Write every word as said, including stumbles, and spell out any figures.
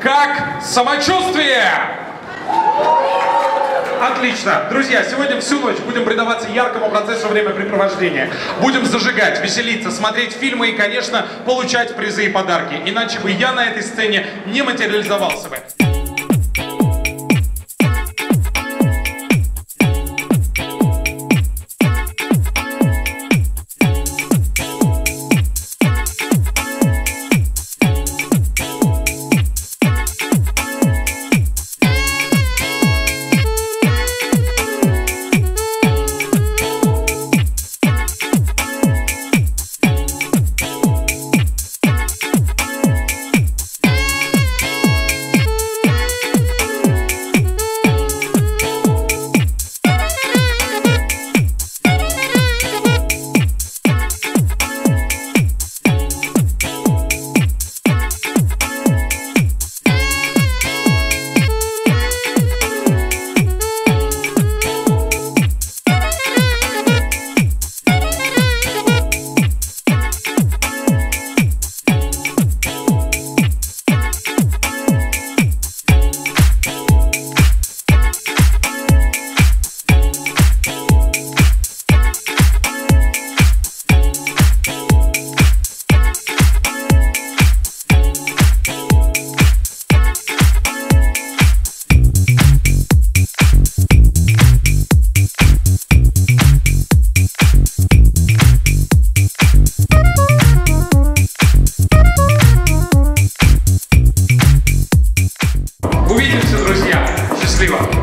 Как самочувствие? Отлично. Друзья, сегодня всю ночь будем предаваться яркому процессу времяпрепровождения. Будем зажигать, веселиться, смотреть фильмы и, конечно, получать призы и подарки. Иначе бы я на этой сцене не материализовался бы. Увидимся, друзья. Счастливо.